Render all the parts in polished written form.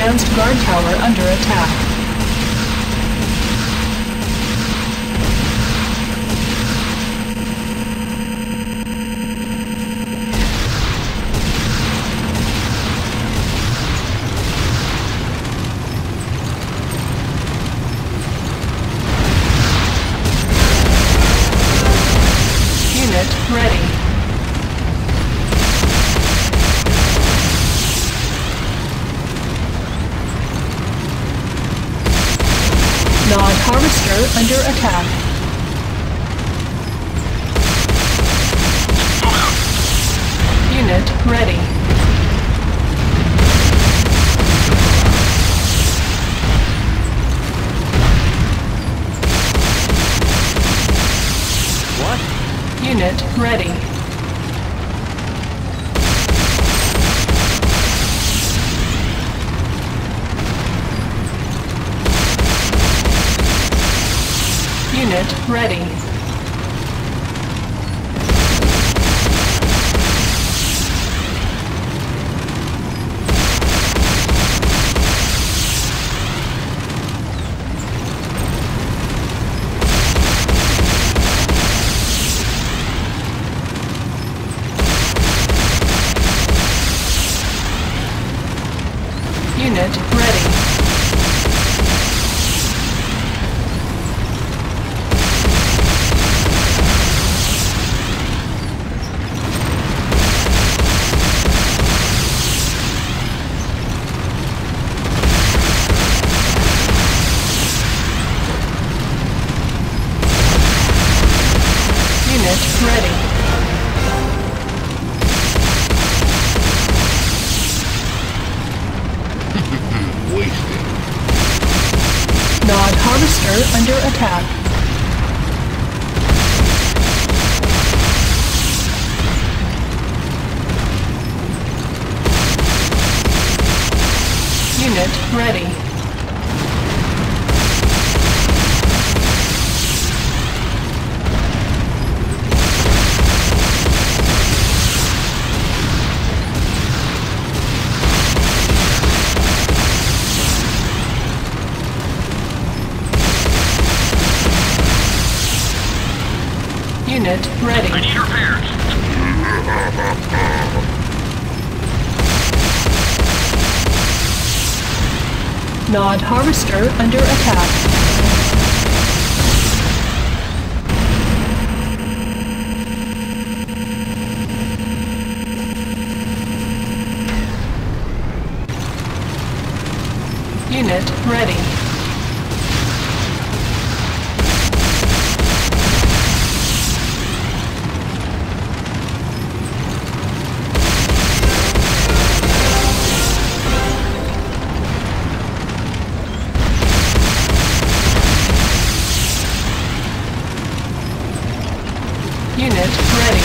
Advanced guard tower under attack. Unit ready. Nod harvester under attack. Unit ready. What? Unit ready. Unit ready. Unit ready. Unit ready. Wasted. Nod harvester under attack. Unit ready. Unit ready. I need repairs. Nod harvester under attack. Unit ready. Unit ready.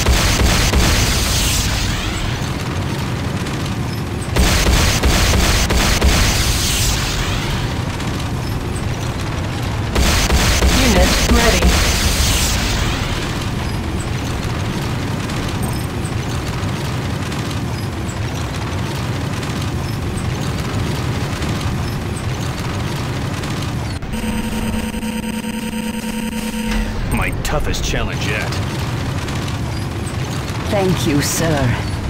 Unit ready. My toughest challenge yet. Thank you, sir.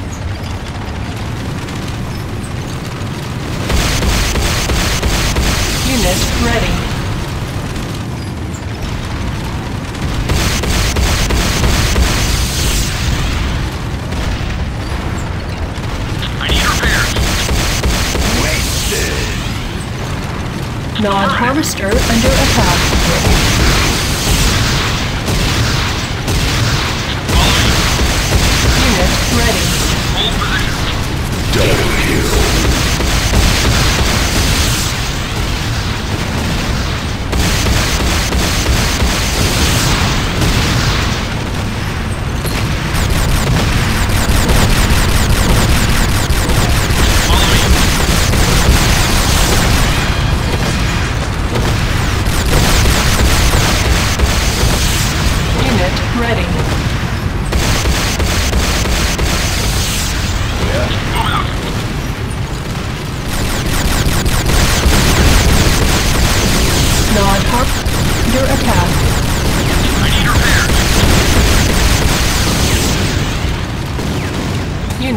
Unit ready. I need repairs. Wasted! Nod harvester under attack. Unit ready. Hold position. Double kill.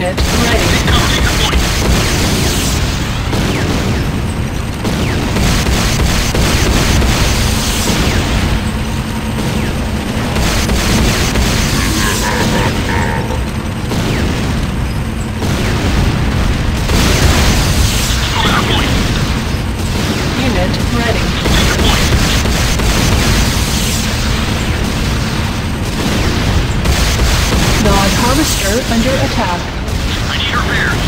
Unit ready. Incoming your point. Moving our point. Unit ready. Take your point. Nod harvester under attack. I need repairs.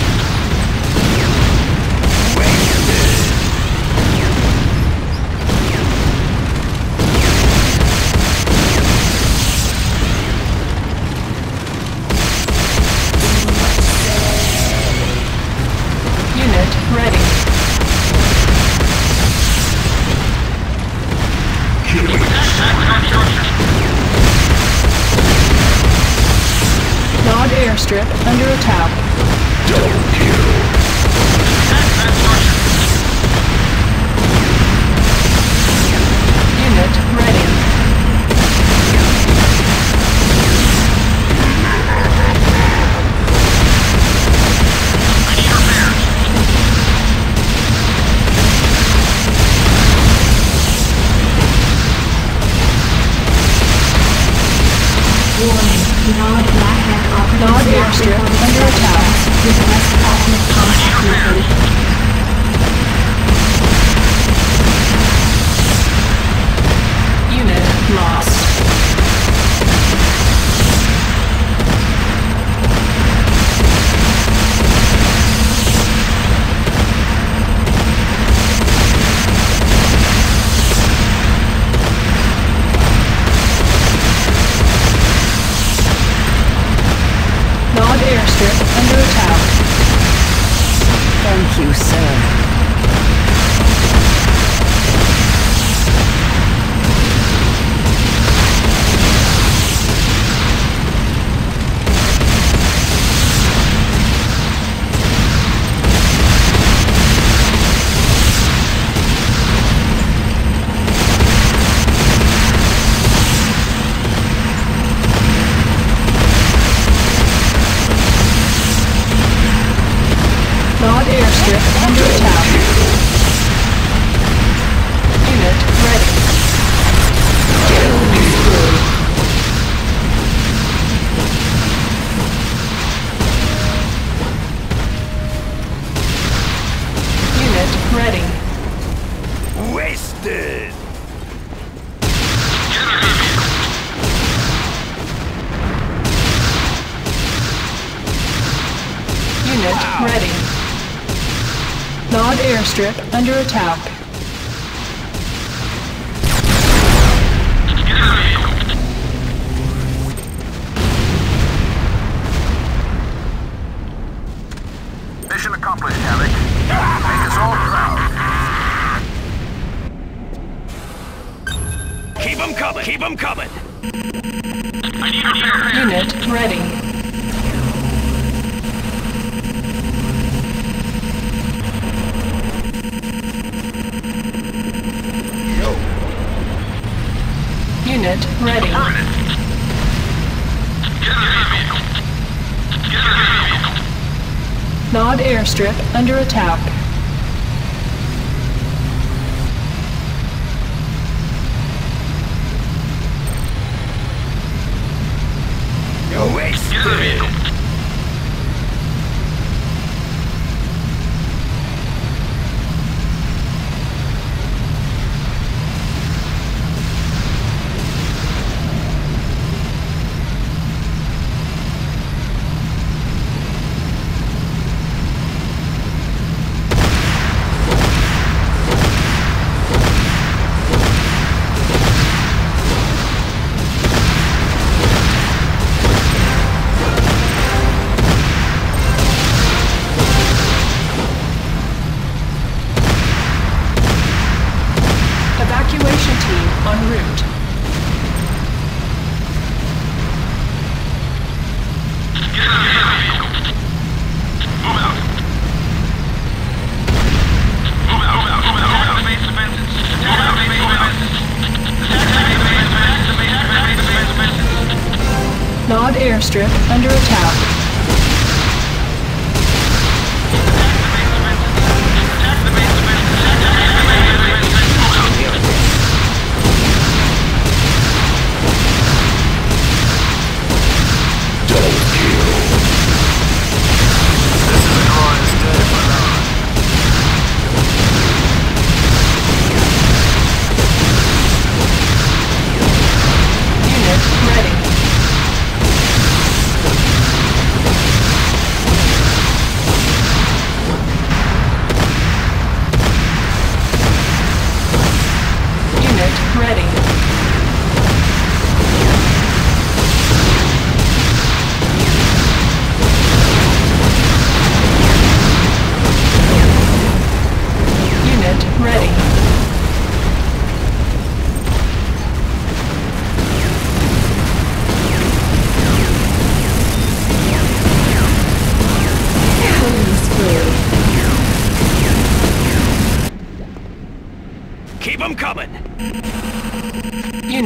Unit ready. Attack structure. Nod airstrip under attack. Double kill. Attack structure. Unit ready. I need repairs. Warning, Nod Black Hat operating Nod airstrip under attack. Request alternate contact located. Unit lost. Nod airstrip under attack. Thank you, sir. Nod airstrip under attack. Unit ready. Unit ready. Wasted! Get out of here. Unit ready. Nod airstrip under attack. Get out of here. Mission accomplished, Havoc. Make us all proud. Keep 'em coming! Keep 'em coming! I need repairs. Unit ready. Unit ready. Affirmative. Get out of the vehicle. Get out of the vehicle. Nod airstrip under attack. Wasted! Get out of the vehicle. Evacuation team en route. Get out of the vehicle. Move out. Move out, move out, move out, move out. Base defenses. Move out, base defenses. Attack the base defenses. Attack the base defenses. Nod airstrip under attack.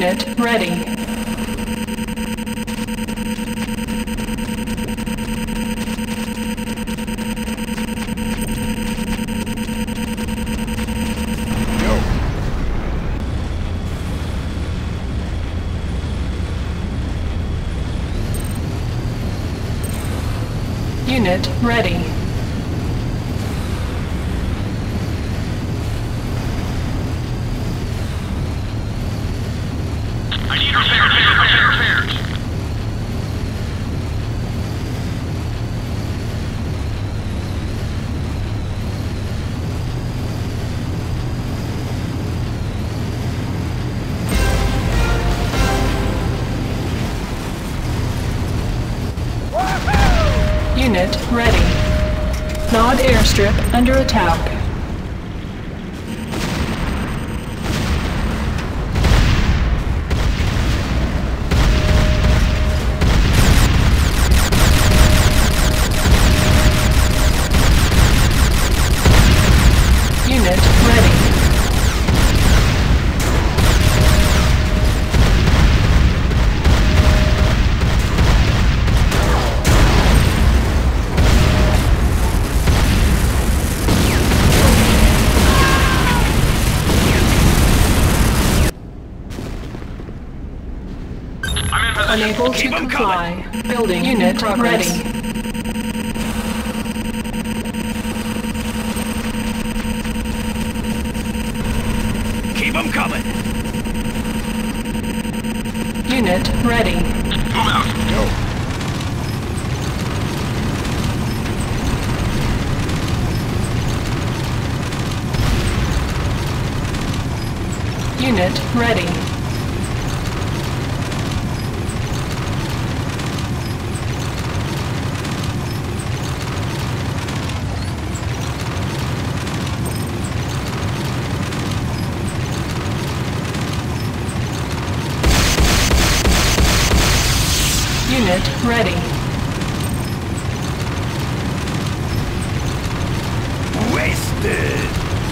Unit ready. Unit ready. I need repairs. Unit ready. Nod airstrip under attack. Unit ready. Unable to Keep 'em comply. Building unit ready. Keep them coming. Unit ready. Move out. Unit ready. Unit ready. Wasted.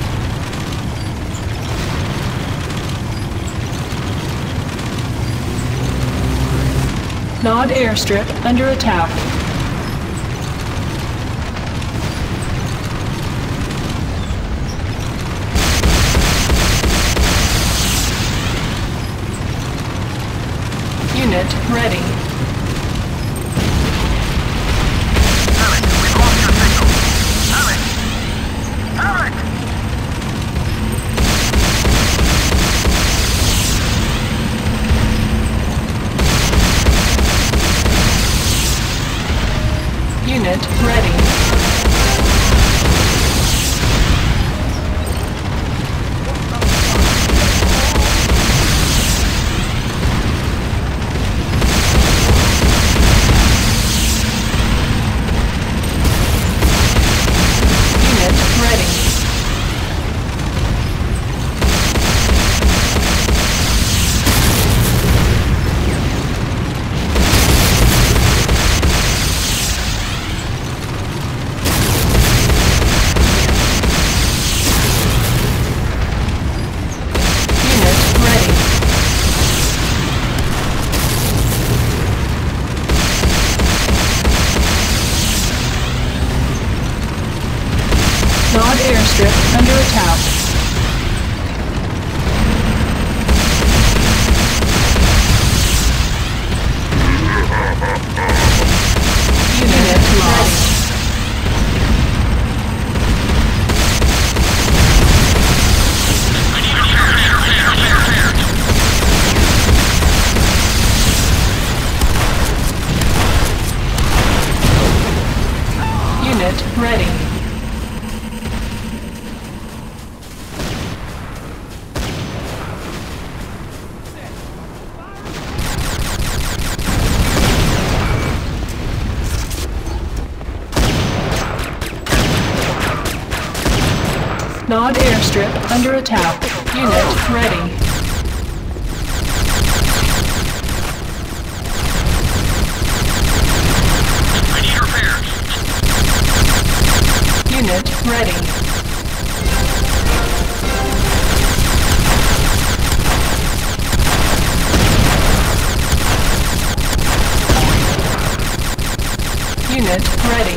Nod airstrip under attack. Unit ready. Alec, we've lost your signal. Alec! Alec! Unit ready. Unit ready. Unit ready. Nod airstrip under attack. Unit ready. Unit ready. Nod airstrip under attack. Unit ready. I need repairs. Unit ready. Unit ready.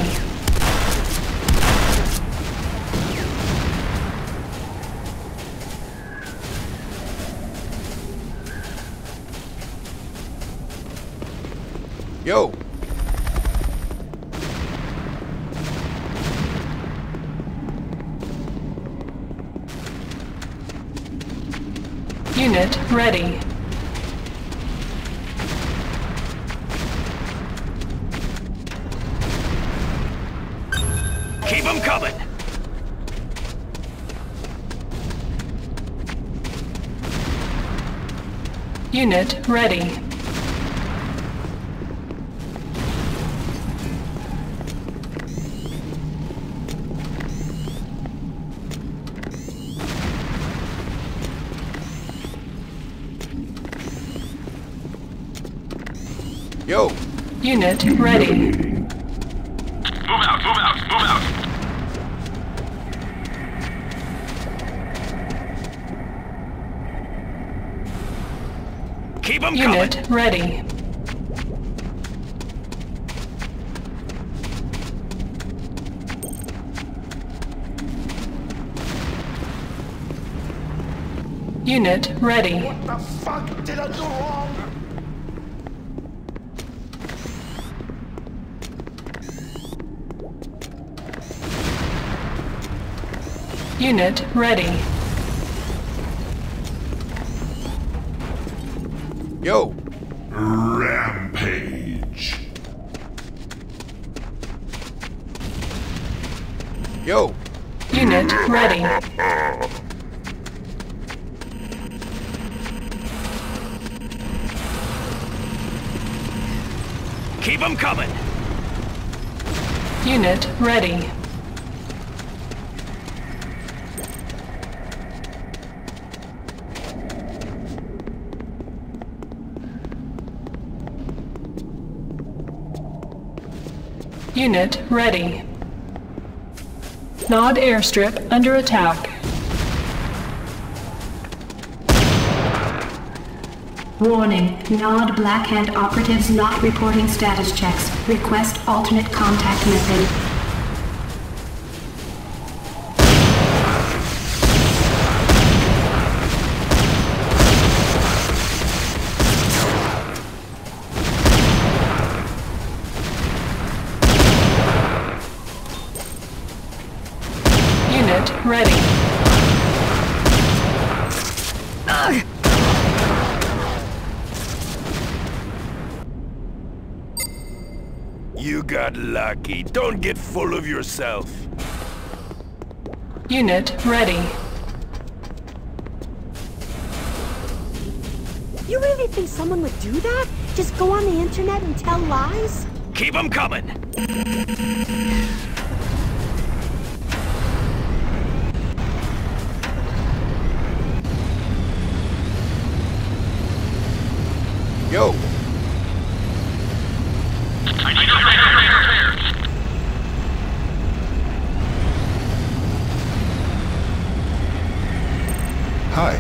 Yo! Unit ready. Keep them coming. Unit ready. Yo! Unit ready. Move out, move out, move out. Keep them coming. Unit ready. Unit ready. What the fuck did I do wrong? Unit ready. Yo! Rampage. Yo! Unit ready. Keep them coming. Unit ready. Unit ready. Nod airstrip under attack. Warning. Nod Black Hand operatives not reporting status checks. Request alternate contact method. Unit ready. You got lucky. Don't get full of yourself. Unit ready. You really think someone would do that? Just go on the internet and tell lies? Keep them coming. Yo! I need a clear. Hi.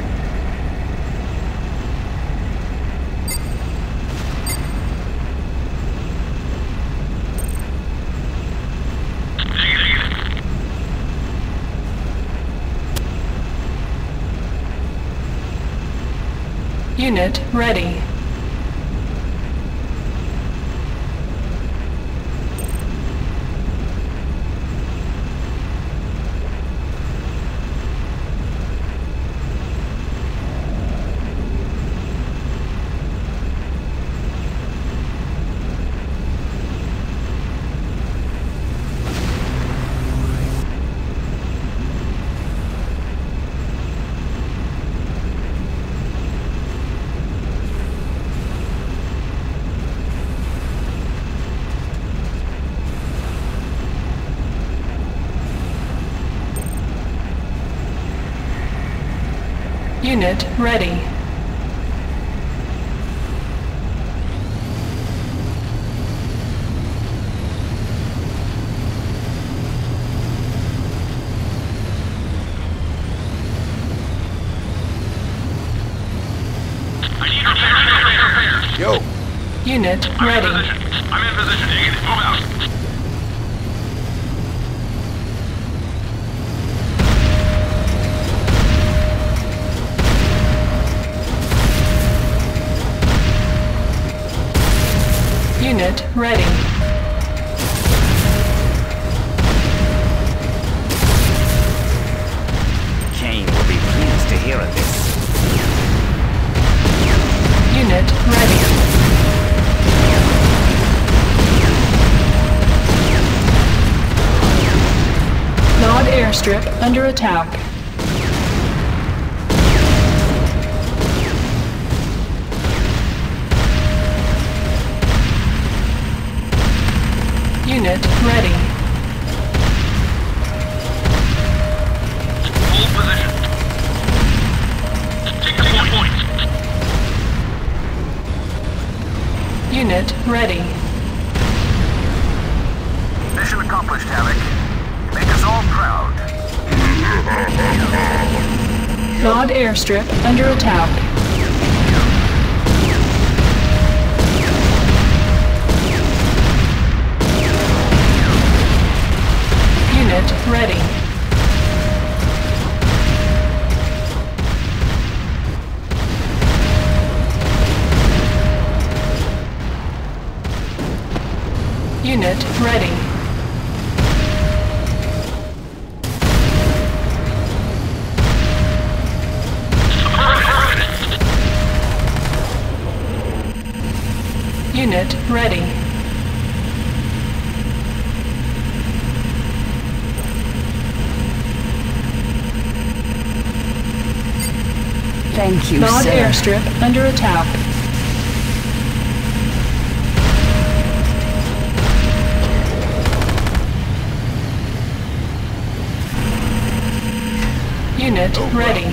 Unit ready. Unit ready. I need repair. Yo! Unit I'm in ready. position. I'm in position. Move out. Unit ready. Kane will be pleased to hear of this. Unit ready. Nod airstrip under attack. Unit ready. Hold position. Take the point. Unit ready. Mission accomplished, Havoc. You make us all proud. Nod airstrip under attack. Unit ready. Unit ready. Unit ready. Thank you, Nod sir. airstrip under attack. Unit ready.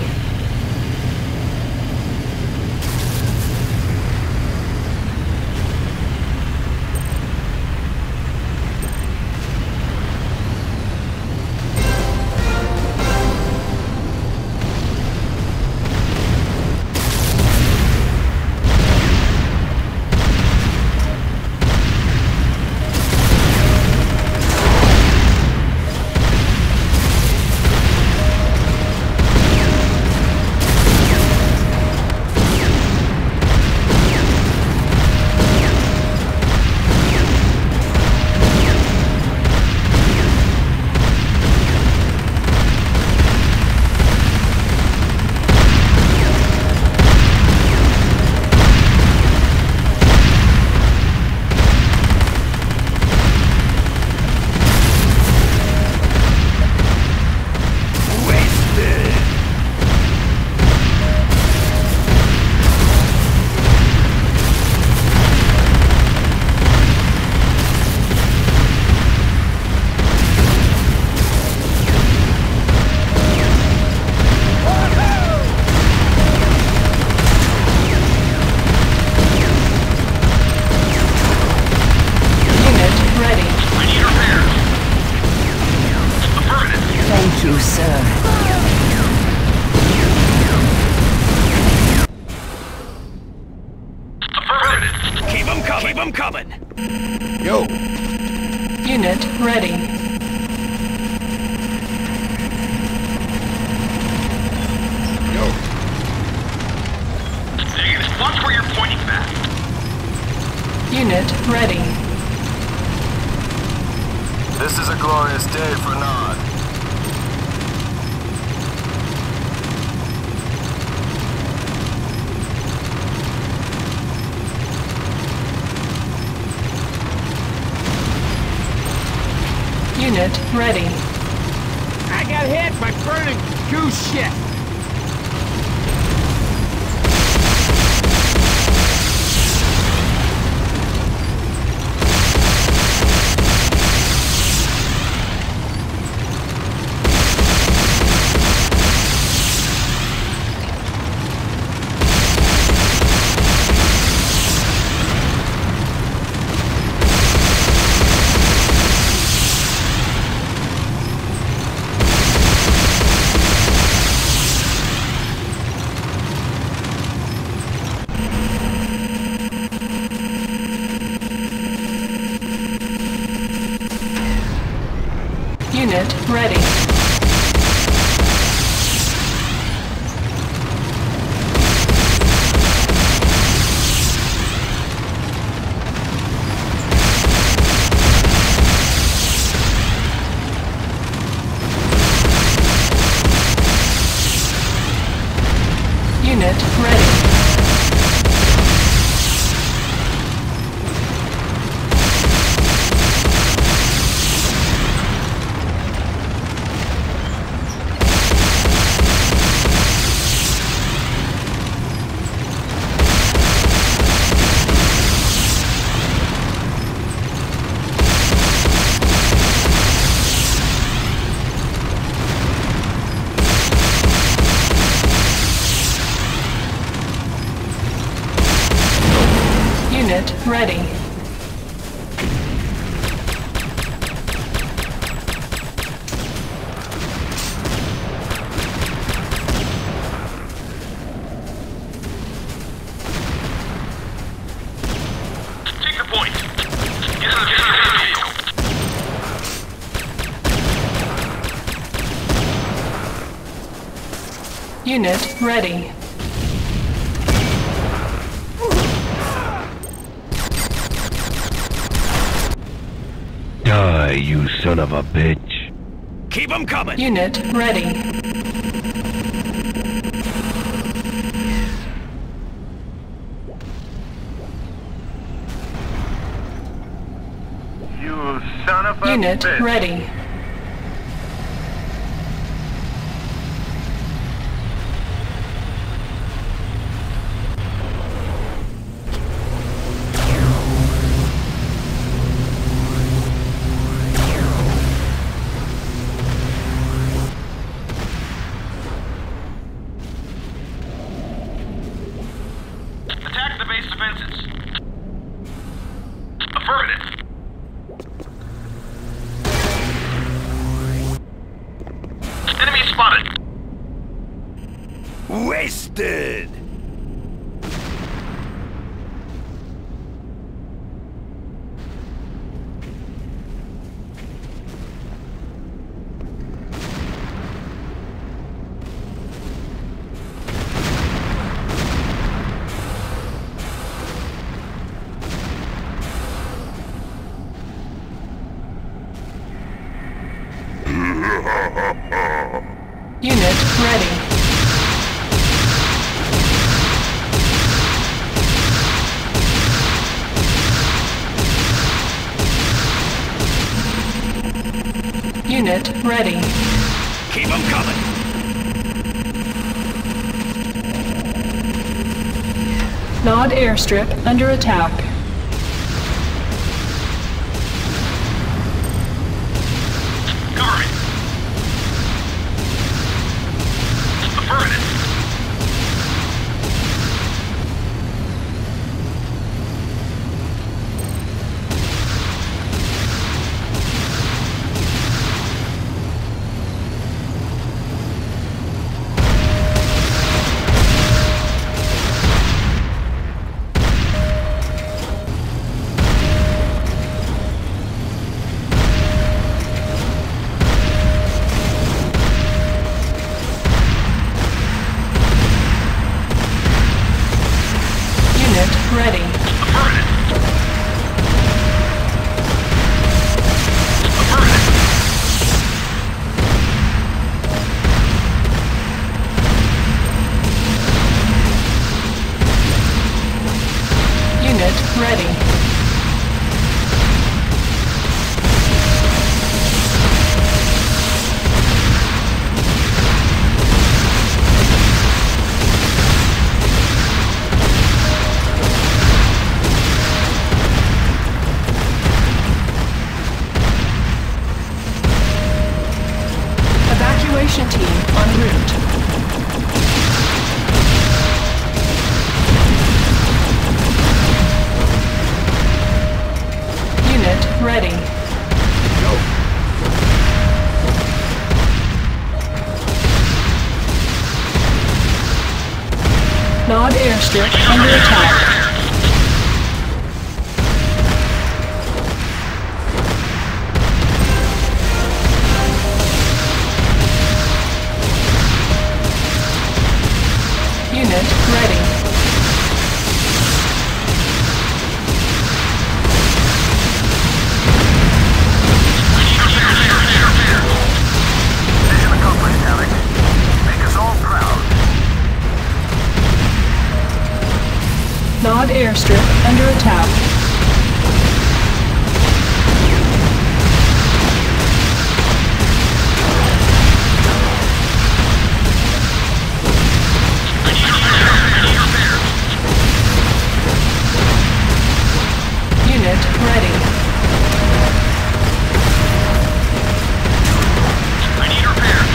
Thank you, sir. Keep 'em coming! Keep 'em coming! Yo, Unit ready. yo, Negative. Watch where you're pointing back. Unit ready. This is a glorious day for Nod. Unit ready. I got hit by burning goose shit! Unit ready. ready. Take the point. Get to the vehicle. Unit ready. Die, you son of a bitch. Keep 'em coming. Unit ready. You son of a Unit bitch. ready. Attack the base defenses. Affirmative. Enemy spotted. Wasted. Unit ready. Unit ready. Keep 'em coming. Nod airstrip under attack. Cover me. Affirmative. Ready. Affirmative. Affirmative. Unit ready. Evacuation team en route. Unit ready. Go. Nod airstrip under attack. Unit ready. Mission accomplished, Alex. Make us all proud. Nod airstrip under attack. Unit ready. I need repairs.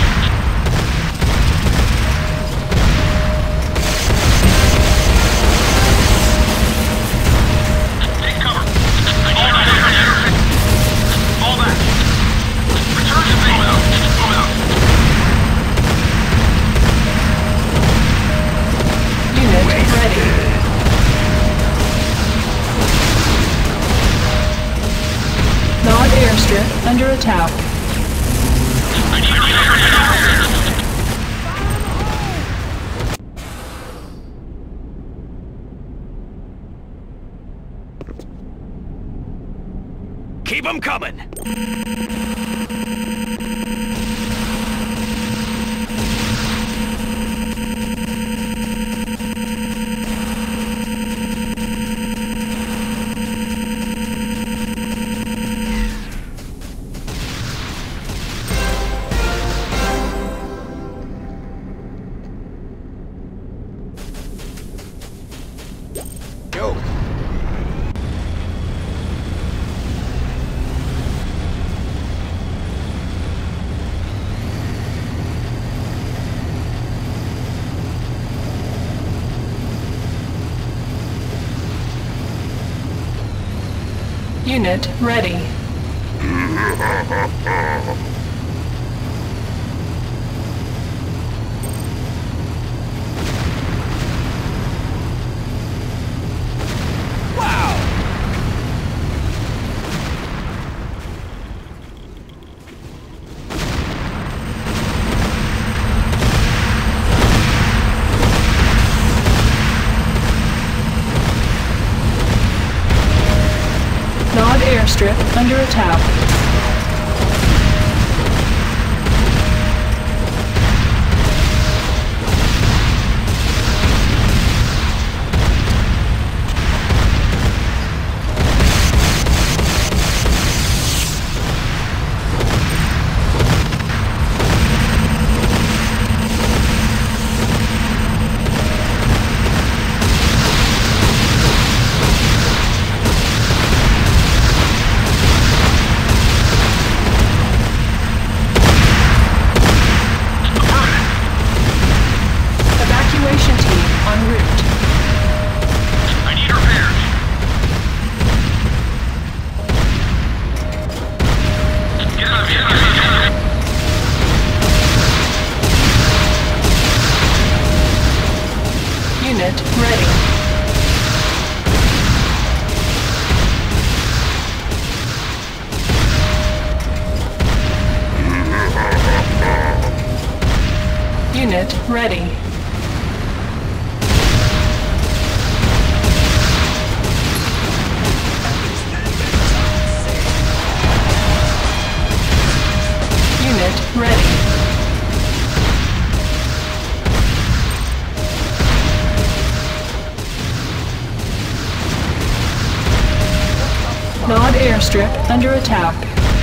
airstrip under attack. I need repairs. Keep them coming! Yo. Unit ready. Nod airstrip under attack. Evacuation team en route. I need repairs. Get out of here. Unit ready. Unit ready. Unit ready. Nod airstrip under attack.